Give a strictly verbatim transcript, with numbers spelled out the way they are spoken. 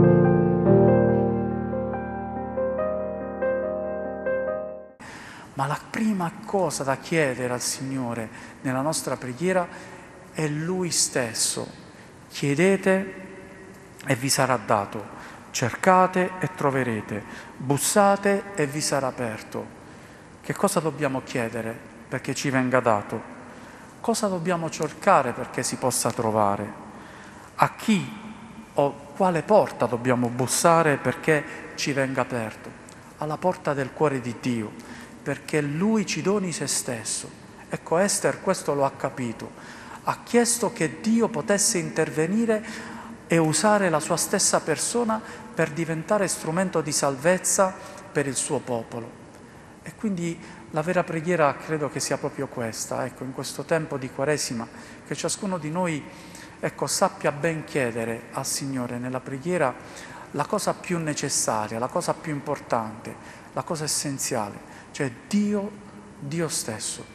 Ma la prima cosa da chiedere al Signore nella nostra preghiera è Lui stesso. Chiedete e vi sarà dato, cercate e troverete, bussate e vi sarà aperto. Che cosa dobbiamo chiedere perché ci venga dato? Cosa dobbiamo cercare perché si possa trovare? A chi o quale porta dobbiamo bussare perché ci venga aperto? Alla porta del cuore di Dio, perché Lui ci doni se stesso. Ecco, Ester questo lo ha capito. Ha chiesto che Dio potesse intervenire e usare la sua stessa persona per diventare strumento di salvezza per il suo popolo. E quindi la vera preghiera credo che sia proprio questa, ecco, in questo tempo di Quaresima, che ciascuno di noi, ecco, sappia ben chiedere al Signore nella preghiera la cosa più necessaria, la cosa più importante, la cosa essenziale, cioè Dio, Dio stesso.